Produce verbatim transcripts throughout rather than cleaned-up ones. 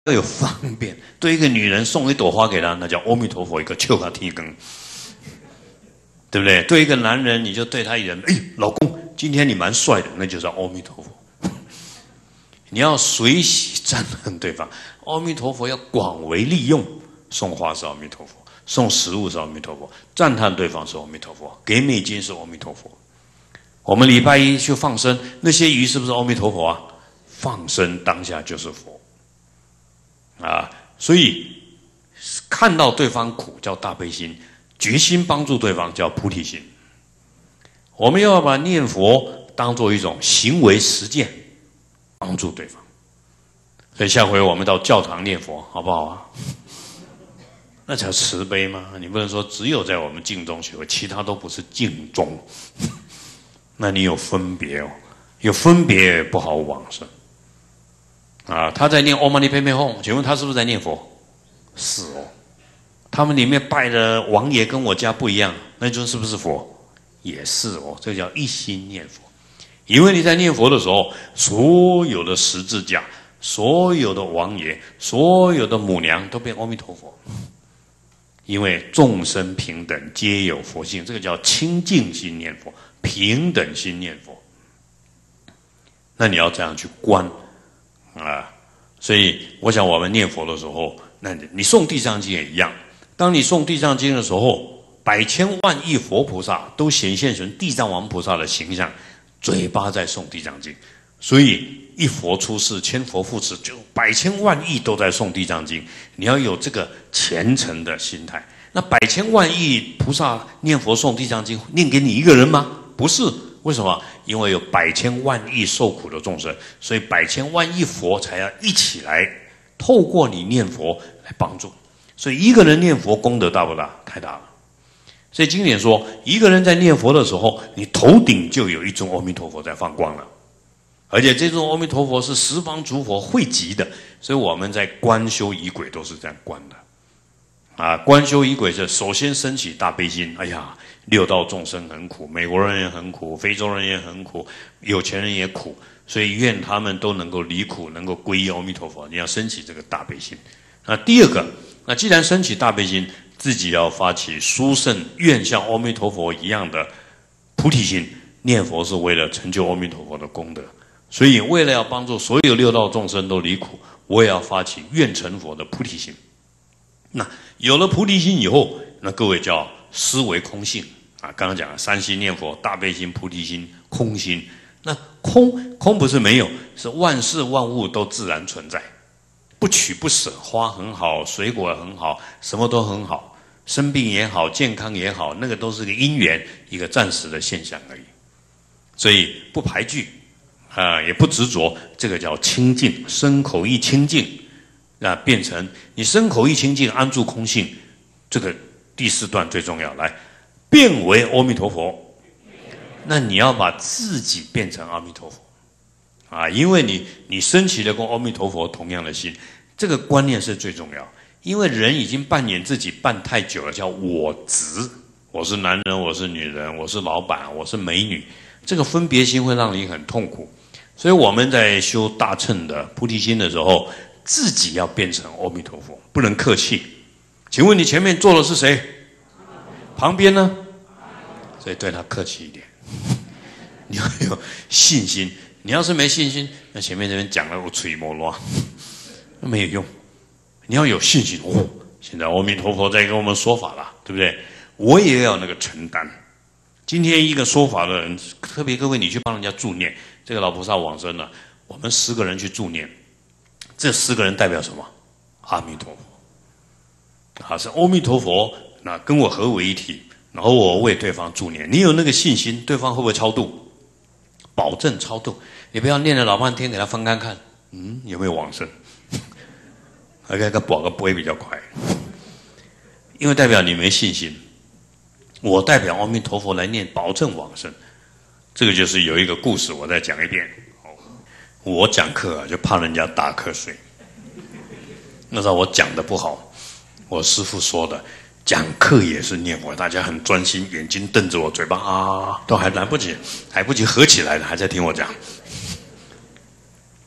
要有方便。对一个女人送一朵花给她，那叫阿弥陀佛一个秋卡提根，对不对？对一个男人，你就对他一人，哎，老公，今天你蛮帅的，那就是阿弥陀佛。你要随喜赞叹对方，阿弥陀佛要广为利用，送花是阿弥陀佛，送食物是阿弥陀佛，赞叹对方是阿弥陀佛，给美金是阿弥陀佛。我们礼拜一去放生，那些鱼是不是阿弥陀佛啊？放生当下就是佛啊！所以看到对方苦叫大悲心，决心帮助对方叫菩提心。我们要把念佛当作一种行为实践，帮助对方。所以下回我们到教堂念佛，好不好啊？那叫慈悲吗？你不能说只有在我们净宗学会，其他都不是净宗。那你有分别哦，有分别也不好往生啊。他在念唵嘛呢叭咪吽，请问他是不是在念佛？是哦。他们里面拜的王爷跟我家不一样，那就是不是佛？也是哦。这叫一心念佛。因为你在念佛的时候，所有的十字架、所有的王爷、所有的母娘都变阿弥陀佛。因为众生平等，皆有佛性，这个叫清净心念佛。平等心念佛，那你要这样去观啊。所以我想我们念佛的时候，那你你诵地藏经也一样。当你诵地藏经的时候，百千万亿佛菩萨都显现成地藏王菩萨的形象，嘴巴在诵地藏经。所以一佛出世，千佛护持，就百千万亿都在诵地藏经。你要有这个虔诚的心态。那百千万亿菩萨念佛诵地藏经，念给你一个人吗？不是，为什么？因为有百千万亿受苦的众生，所以百千万亿佛才要一起来，透过你念佛来帮助。所以一个人念佛功德大不大？太大了。所以经典说，一个人在念佛的时候，你头顶就有一尊阿弥陀佛在放光了，而且这尊阿弥陀佛是十方诸佛汇集的，所以我们在观修仪轨都是这样观的。啊，观修仪轨是首先升起大悲心，哎呀，六道众生很苦，美国人也很苦，非洲人也很苦，有钱人也苦，所以愿他们都能够离苦，能够皈依阿弥陀佛。你要升起这个大悲心。那第二个，那既然升起大悲心，自己要发起殊胜愿像阿弥陀佛一样的菩提心。念佛是为了成就阿弥陀佛的功德，所以为了要帮助所有六道众生都离苦，我也要发起愿成佛的菩提心。那有了菩提心以后，那各位叫思维空性啊。刚刚讲了三心念佛、大悲心、菩提心、空心。那空空不是没有，是万事万物都自然存在，不取不舍，花很好，水果很好，什么都很好，生病也好，健康也好，那个都是个因缘，一个暂时的现象而已。所以不排拒啊，也不执着，这个叫清净，身口意清净。那变成你身口意清净，安住空性，这个第四段最重要。来，变为阿弥陀佛。那你要把自己变成阿弥陀佛啊，因为你你升起了跟阿弥陀佛同样的心，这个观念是最重要。因为人已经扮演自己扮太久了，叫我执，我是男人，我是女人，我是老板，我是美女，这个分别心会让你很痛苦。所以我们在修大乘的菩提心的时候，自己要变成阿弥陀佛，不能客气。请问你前面坐的是谁？旁边呢？所以对他客气一点。你要有信心。你要是没信心，那前面这边讲了我吹摩罗，那没有用。你要有信心哦。现在阿弥陀佛在跟我们说法了，对不对？我也要那个承担。今天一个说法的人，特别各位，你去帮人家助念，这个老菩萨往生了，我们十个人去助念。这四个人代表什么？阿弥陀佛，啊，是阿弥陀佛，那跟我合为一体，然后我为对方助念。你有那个信心，对方会不会超度？保证超度。你不要念了老半天，给他翻看看，嗯，有没有往生？还给他保个杯比较快，因为代表你没信心。我代表阿弥陀佛来念，保证往生。这个就是有一个故事，我再讲一遍。我讲课啊，就怕人家打瞌睡。那时候我讲的不好，我师父说的，讲课也是念佛，大家很专心，眼睛瞪着我，嘴巴啊，都还来不及，来不及合起来了，还在听我讲。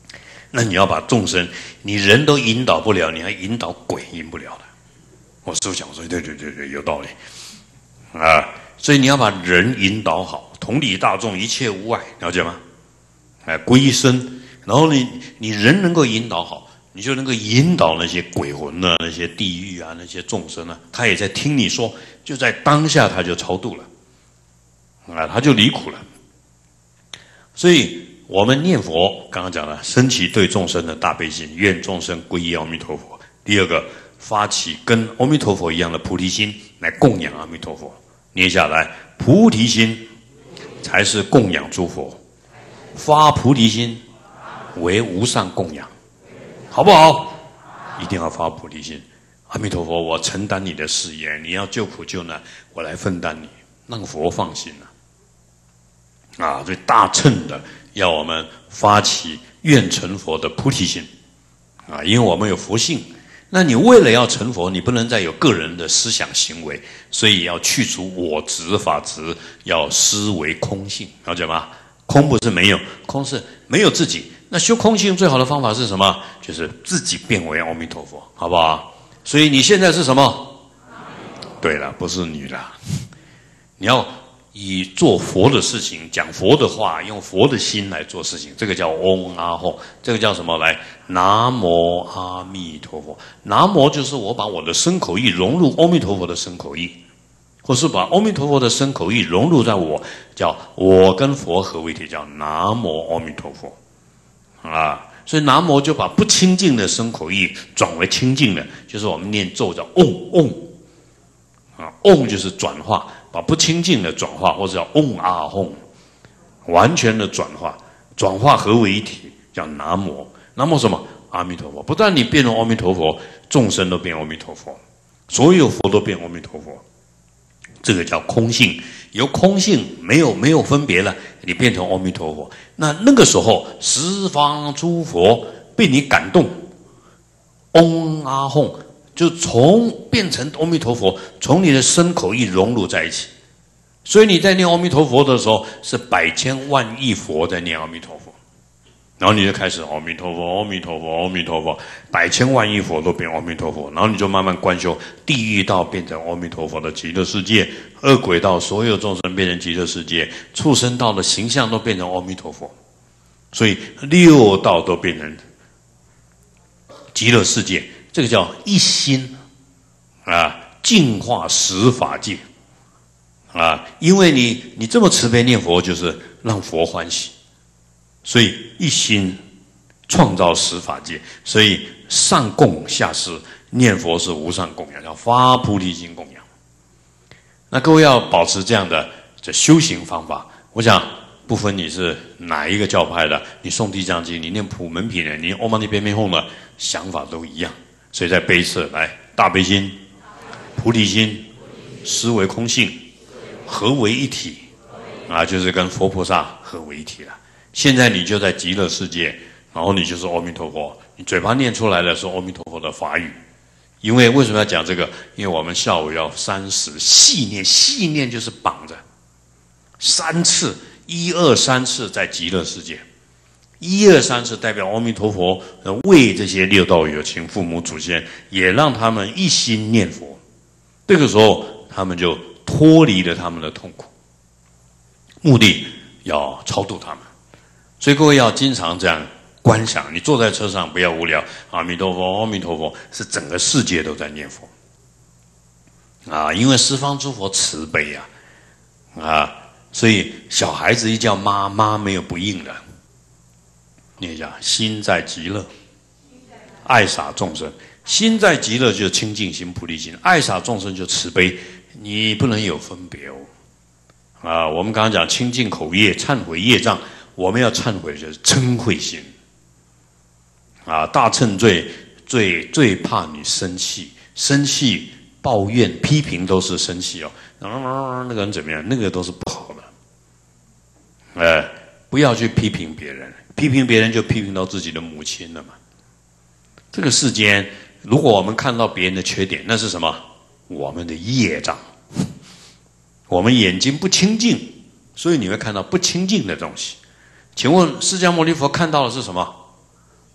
那你要把众生，你人都引导不了，你还引导鬼引不了的。我师父讲说，对对对对，有道理啊。所以你要把人引导好，同理大众，一切无碍，了解吗？哎，归身，然后你你人能够引导好，你就能够引导那些鬼魂啊，那些地狱啊，那些众生啊，他也在听你说，就在当下他就超度了，啊，他就离苦了。所以我们念佛，刚刚讲了，升起对众生的大悲心，愿众生皈依阿弥陀佛。第二个，发起跟阿弥陀佛一样的菩提心，来供养阿弥陀佛。念下来，菩提心才是供养诸佛，发菩提心为无上供养，好不好？一定要发菩提心。阿弥陀佛，我承担你的事业，你要救苦救难，我来分担你，让佛放心了。啊，所以大乘的要我们发起愿成佛的菩提心啊，因为我们有佛性。那你为了要成佛，你不能再有个人的思想行为，所以要去除我执法执，要思维空性，了解吗？空不是没有，空是没有自己。那修空性最好的方法是什么？就是自己变为阿弥陀佛，好不好？所以你现在是什么？对了，不是你了，你要以做佛的事情，讲佛的话，用佛的心来做事情，这个叫嗡阿吽，这个叫什么？来，南无阿弥陀佛。南无就是我把我的身口意融入阿弥陀佛的身口意，或是把阿弥陀佛的身口意融入在我，叫我跟佛合为一体，叫南无阿弥陀佛啊。所以南无就把不清净的身口意转为清净的，就是我们念咒叫嗡嗡啊，嗡就是转化。把不清净的转化，或者叫嗡阿吽，完全的转化，转化合为一体，叫南无。南无什么？阿弥陀佛。不但你变成阿弥陀佛，众生都变阿弥陀佛，所有佛都变阿弥陀佛。这个叫空性，由空性没有没有分别了，你变成阿弥陀佛。那那个时候，十方诸佛被你感动，嗡阿吽。就从变成阿弥陀佛，从你的身口意融入在一起，所以你在念阿弥陀佛的时候，是百千万亿佛在念阿弥陀佛，然后你就开始阿弥陀佛，阿弥陀佛，阿弥陀佛，百千万亿佛都变阿弥陀佛，然后你就慢慢观修，地狱道变成阿弥陀佛的极乐世界，恶鬼道所有众生变成极乐世界，畜生道的形象都变成阿弥陀佛，所以六道都变成极乐世界。这个叫一心啊，净化十法界啊，因为你你这么慈悲念佛，就是让佛欢喜，所以一心创造十法界，所以上供下施，念佛是无上供养，叫发菩提心供养。那各位要保持这样的这修行方法，我想不分你是哪一个教派的，你诵地藏经，你念普门品的，你念唵嘛呢叭咪吽的，想法都一样。所以在悲舍来大悲心、菩提心、思维空性合为一体啊，就是跟佛菩萨合为一体了。现在你就在极乐世界，然后你就是阿弥陀佛，你嘴巴念出来的是阿弥陀佛的法语。因为为什么要讲这个？因为我们下午要三十细念，细念就是绑着三次，一二三次在极乐世界。一二三是代表阿弥陀佛为这些六道有情父母祖先，也让他们一心念佛。这个时候，他们就脱离了他们的痛苦，目的要超度他们。所以各位要经常这样观想，你坐在车上不要无聊，阿弥陀佛，阿弥陀佛，是整个世界都在念佛啊！因为十方诸佛慈悲啊啊！所以小孩子一叫妈妈，没有不应的。念一下，心在极乐，爱洒众生。心在极乐就是清净心、菩提心，爱洒众生就慈悲，你不能有分别哦。啊，我们刚刚讲清净口业、忏悔业障，我们要忏悔的就是嗔恚心。啊，大乘最最最怕你生气，生气、抱怨、批评都是生气哦。啊，那个人怎么样？那个都是不好的。哎，不要去批评别人。批评别人就批评到自己的母亲了嘛。这个世间，如果我们看到别人的缺点，那是什么？我们的业障。我们眼睛不清净，所以你会看到不清净的东西。请问释迦牟尼佛看到的是什么？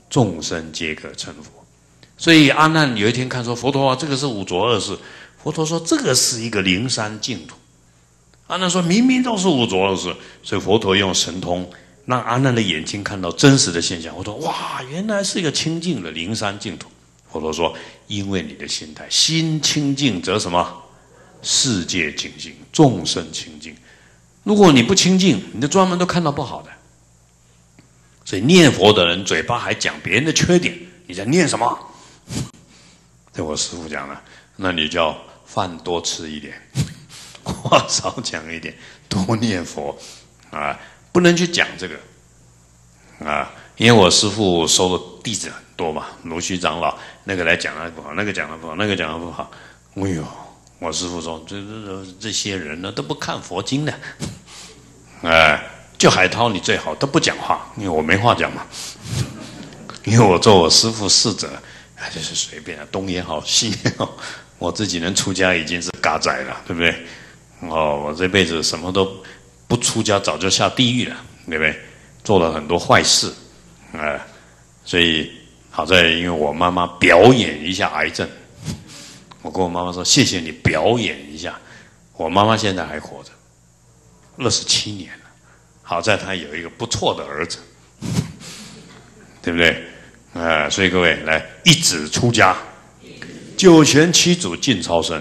众生皆可成佛。所以阿难有一天看说，佛陀啊，这个是五浊恶世。佛陀说这个是一个灵山净土。阿难说明明都是五浊恶世，所以佛陀用神通让阿难的眼睛看到真实的现象。佛陀哇，原来是一个清净的灵山净土。佛陀说，因为你的心态，心清净则什么？世界清净，众生清净。如果你不清净，你的专门都看到不好的。所以念佛的人嘴巴还讲别人的缺点，你在念什么？这我师父讲了，那你就要饭多吃一点，话少讲一点，多念佛啊，不能去讲这个啊，因为我师父收的弟子很多嘛，卢须长老那个来讲的不好，那个讲的不好，那个讲的不好，哎呦，我师父说这这这些人呢都不看佛经的，哎，就海涛你最好都不讲话，因为我没话讲嘛，因为我做我师父侍者。哎，就是随便啊，东也好，西也好，我自己能出家已经是嘎仔了，对不对？哦，我这辈子什么都不出家，早就下地狱了，对不对？做了很多坏事，啊、呃，所以好在因为我妈妈表演一下癌症，我跟我妈妈说谢谢你表演一下，我妈妈现在还活着，二十七年了，好在她有一个不错的儿子，对不对？啊、呃，所以各位来一子出家，九玄七祖尽超生，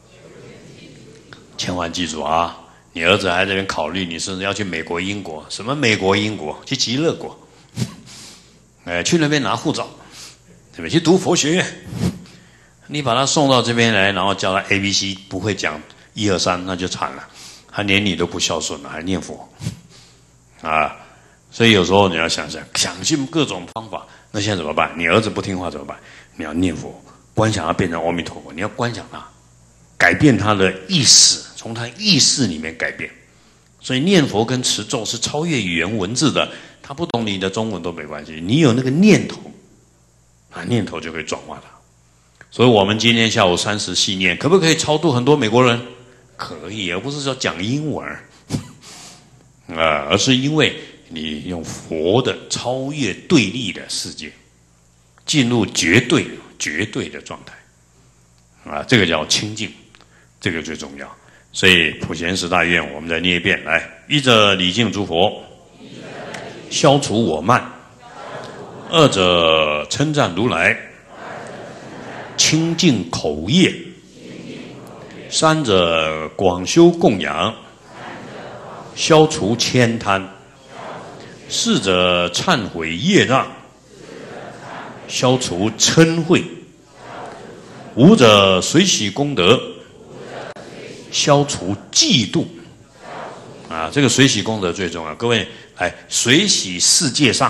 千万记住啊！你儿子还在这边考虑，你甚至要去美国、英国，什么美国、英国，去极乐国，哎，去那边拿护照，对不对？去读佛学院，你把他送到这边来，然后教他 A B C， 不会讲一二三，那就惨了，他连你都不孝顺了，还念佛啊！所以有时候你要想想，想尽各种方法。那现在怎么办？你儿子不听话怎么办？你要念佛，观想他变成阿弥陀佛，你要观想他，改变他的意识，从他意识里面改变。所以念佛跟持咒是超越语言文字的，他不懂你的中文都没关系，你有那个念头，啊，念头就可以转化他。所以我们今天下午三时系念，可不可以超度很多美国人？可以，而不是说讲英文，啊，而是因为。你用佛的超越对立的世界，进入绝对绝对的状态，啊，这个叫清净，这个最重要。所以普贤十大愿，我们再念一遍，来：一者礼敬诸佛，消除我慢；二者称赞如来，清净口业；三者广修供养，消除悭贪。四者忏悔业障，消除嗔恚；五者随喜功德，消除嫉妒。啊，这个随喜功德最重要。各位，来随喜世界上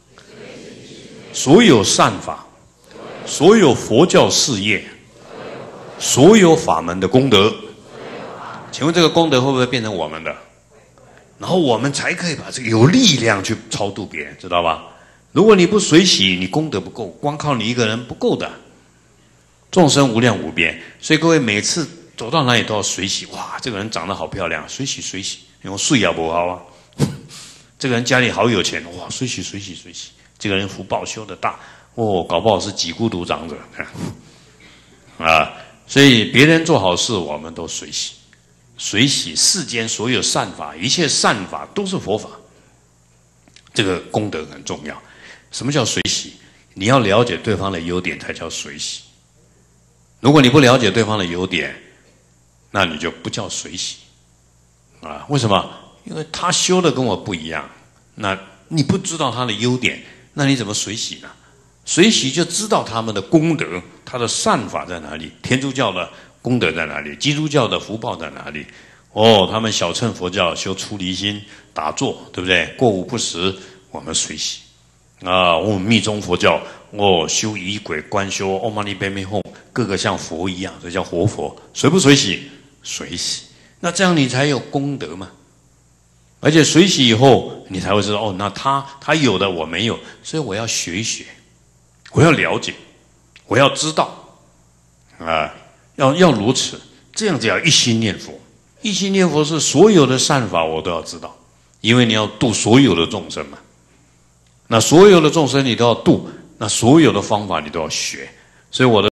所有善法，所有佛教事业，所有法门的功德。请问这个功德会不会变成我们的？然后我们才可以把这个有力量去超度别人，知道吧？如果你不随喜，你功德不够，光靠你一个人不够的。众生无量无边，所以各位每次走到哪里都要随喜。哇，这个人长得好漂亮，随喜随喜，因为睡也不好啊。这个人家里好有钱，哇，随喜随喜随喜。这个人福报修得大，哦，搞不好是几孤独长者啊。所以别人做好事，我们都随喜。随喜世间所有善法，一切善法都是佛法，这个功德很重要。什么叫随喜？你要了解对方的优点才叫随喜。如果你不了解对方的优点，那你就不叫随喜啊？为什么？因为他修的跟我不一样，那你不知道他的优点，那你怎么随喜呢？随喜就知道他们的功德，他的善法在哪里。天主教的功德在哪里？基督教的福报在哪里？哦，他们小乘佛教修出离心、打坐，对不对？过午不食，我们随喜啊。我们密宗佛教，哦，修仪轨、观修唵嘛呢叭咪吽，个个像佛一样，这叫活佛。随不随喜？随喜。那这样你才有功德嘛。而且随喜以后，你才会知道哦，那他他有的我没有，所以我要学一学，我要了解，我要知道啊。要要如此，这样子要一心念佛。一心念佛是所有的善法我都要知道，因为你要度所有的众生嘛。那所有的众生你都要度， 那所有的方法你都要学。所以我的